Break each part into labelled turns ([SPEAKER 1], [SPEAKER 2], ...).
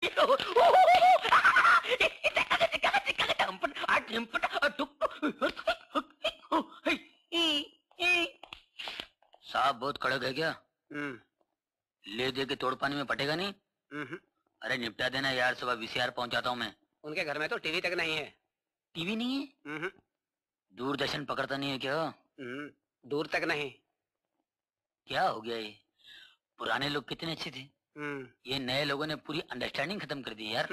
[SPEAKER 1] साहब बहुत कड़क है क्या? ले दे के तोड़ पानी में पटेगा नहीं? अरे निपटा देना यार, सुबह वीसीआर पहुंचाता हूँ मैं।
[SPEAKER 2] उनके घर में तो टीवी तक नहीं है।
[SPEAKER 1] टीवी नहीं है? दूरदर्शन पकड़ता नहीं है क्या?
[SPEAKER 2] दूर तक नहीं।
[SPEAKER 1] क्या हो गया ये? पुराने लोग कितने अच्छे थे, ये नए लोगों ने पूरी अंडरस्टैंडिंग खत्म कर दी यार।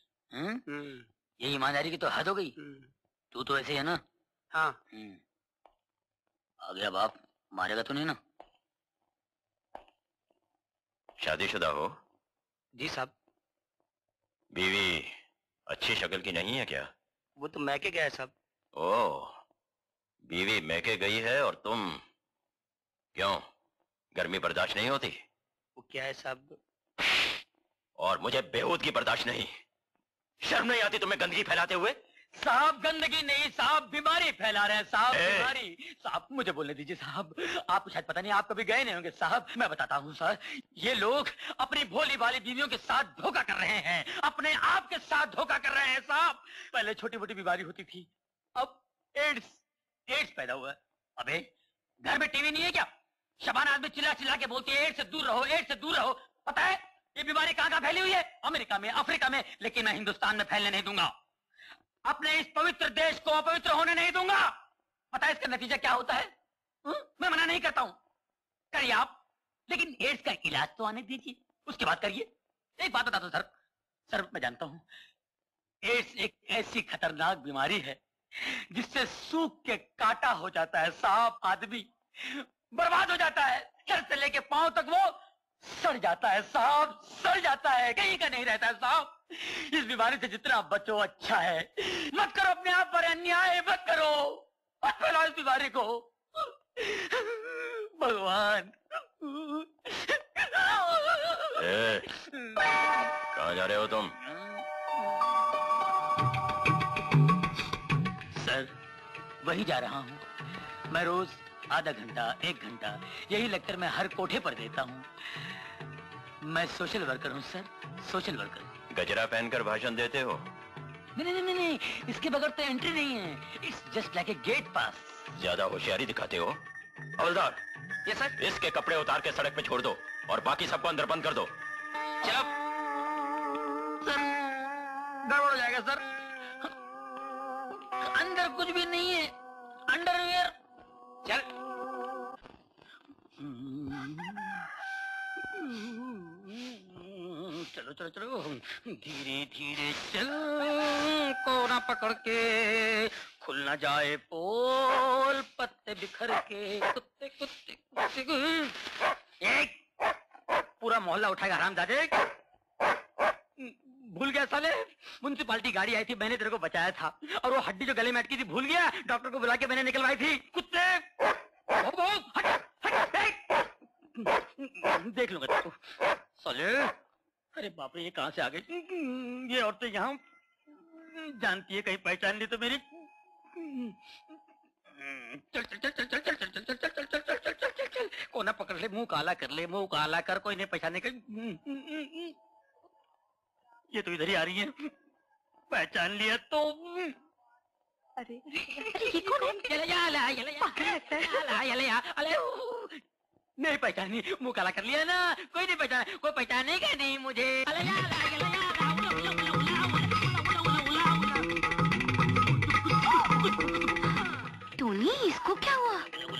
[SPEAKER 1] ये ईमानदारी की तो हद हो गई। तू तो ऐसे है ना?
[SPEAKER 2] हाँ।
[SPEAKER 1] आ गया बाप, मारेगा तो नहीं ना?
[SPEAKER 3] शादीशुदा हो?
[SPEAKER 2] जी साहब।
[SPEAKER 3] बीवी अच्छी शक्ल की नहीं है क्या?
[SPEAKER 2] वो तो मैके गया है साहब।
[SPEAKER 3] ओह, बीवी मैके गई है और तुम क्यों, गर्मी बर्दाश्त नहीं होती?
[SPEAKER 2] वो क्या है साहब?
[SPEAKER 3] और मुझे बेहूदगी बर्दाश्त नहीं। शर्म नहीं आती तुम्हें गंदगी फैलाते हुए?
[SPEAKER 1] साहब गंदगी नहीं साहब, बीमारी फैला रहे हैं साहब, बीमारी। साहब मुझे बोलने दीजिए साहब, आपको शायद पता नहीं, आप कभी गए नहीं होंगे साहब। मैं बताता हूँ सर, ये लोग अपनी भोली भाली बीवियों के साथ धोखा कर रहे हैं, अपने आप के साथ धोखा कर रहे हैं साहब। पहले छोटी मोटी बीमारी होती थी, अब एड्स पैदा हुआ। अबे घर में टीवी नहीं है क्या? शबाना आदमी चिल्ला चिल्ला के बोलती है एड्स से दूर रहो, एड्स से दूर रहो। पता है ये बीमारी कहाँ कहाँ फैली हुई है? अमेरिका में, अफ्रीका में, लेकिन मैं हिंदुस्तान में फैलने नहीं दूंगा। अपने इस पवित्र देश को अपवित्र होने नहीं दूंगा। पता है इसका नतीजा क्या होता है? मैं मना नहीं करता हूं, करिए आप, लेकिन एड्स का इलाज तो आने दीजिए, उसके बाद करिए। एक बात बता दो सर, मैं जानता हूं एड्स एक ऐसी खतरनाक बीमारी है जिससे सूख के काटा हो जाता है साहब, आदमी बर्बाद हो जाता है, सर से लेके पांव तक वो सड़ जाता है साहब, सड़ जाता है, कहीं का नहीं रहता है साहब। इस बीमारी से जितना बचो अच्छा है। मत करो अपने आप पर अन्याय, मत करो, मत फैलाओ इस बीमारी को। भगवान।
[SPEAKER 3] कहाँ जा रहे हो तुम?
[SPEAKER 1] सर वही जा रहा हूँ, मैं रोज आधा घंटा 1 घंटा यही लेक्चर मैं हर कोठे पर देता हूँ। मैं सोशल वर्कर हूँ सर, सोशल वर्कर।
[SPEAKER 3] गजरा पहनकर भाषण देते हो?
[SPEAKER 1] नहीं, इसके बगैर तो एंट्री नहीं है। It's just like a gate pass.
[SPEAKER 3] ज्यादा होशियारी दिखाते हो। हवलदार,
[SPEAKER 2] ये सर,
[SPEAKER 3] इसके कपड़े उतार के सड़क पे छोड़ दो और बाकी सबको अंदर बंद कर दो।
[SPEAKER 2] चलो
[SPEAKER 1] सर, गड़बड़ हो जाएगा सर, अंदर कुछ भी नहीं है, अंडरवियर।
[SPEAKER 2] चल।
[SPEAKER 1] चलो चलो चलो, धीरे धीरे चल, कोना पकड़ के, खुल ना जाए पोल, पत्ते बिखर के, कुत्ते कुत्ते कुत्ते। एक पूरा मोहल्ला उठाएगा हरामजादे। भूल गया साले, म्युनिसिपालिटी गाड़ी आई थी, मैंने तेरे को बचाया था, और वो हड्डी जो गले में अटकी थी भूल गया, डॉक्टर को बुला के मैंने निकलवाई थी। कुत्ते देख लूंगा तेरे को साले। अरे बाप रे, ये कहाँ से आ गई? ये औरतें यहाँ जानती है, कहीं पहचान ली तो मेरी। चल चल चल चल चल चल चल चल चल चल चल चल चल चल चल चल, कोना पकड़ ले, मुंह काला कर ले, मुंह काला कर, कोई नहीं पहचाने का। ये तो इधर ही आ रही है, पहचान लिया तो।
[SPEAKER 4] अरे ये कौन है?
[SPEAKER 1] नहीं पहचानी, मुंह काला कर लिया ना, कोई नहीं पहचाना, कोई पहचानेगा नहीं मुझे।
[SPEAKER 4] टोनी, इसको क्या हुआ?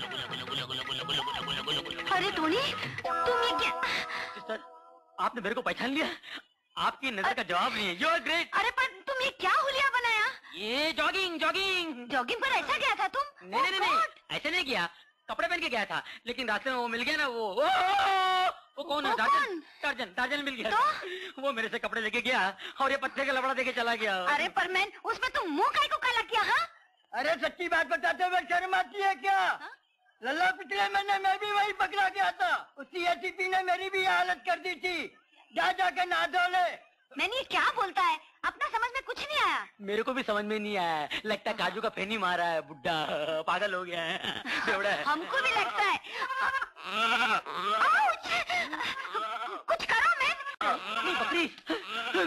[SPEAKER 4] अरे टोनी, तुम ये क्या?
[SPEAKER 1] सिस्टर, आपने मेरे को पहचान लिया? आपकी नजर का जवाब नहीं है। You are great.
[SPEAKER 4] अरे पर तुम ये क्या हुलिया बनाया?
[SPEAKER 1] ये जॉगिंग जॉगिंग
[SPEAKER 4] जॉगिंग पर ऐसा गया था तुम?
[SPEAKER 1] नहीं, ऐसे नहीं किया, कपड़े पहन के गया था, लेकिन रास्ते में वो मिल गया ना, वो कौन है? टार्जन मिल गया तो? वो मेरे से कपड़े लेके गया और ये पत्ते का लबड़ा देके चला गया।
[SPEAKER 4] अरे पर मैं उसमें तुम मुंह काहे को काला किया? हाँ,
[SPEAKER 1] अरे सच्ची बात बताते हुए शर्म आती है क्या? लल्ला पिछले महीने मैं भी वही पकड़ा गया था, उसी एसीपी ने मेरी भी हालत कर दी थी। जा जाके नहा धो ले।
[SPEAKER 4] मैंने ये क्या बोलता है? अपना समझ में कुछ नहीं आया।
[SPEAKER 1] मेरे को भी समझ में नहीं आया, लगता है काजू का फेनी मारा है, बुड्ढा पागल हो गया है, बेवड़ा है।
[SPEAKER 4] हमको भी लगता है। कुछ करो मैं।
[SPEAKER 1] बकरी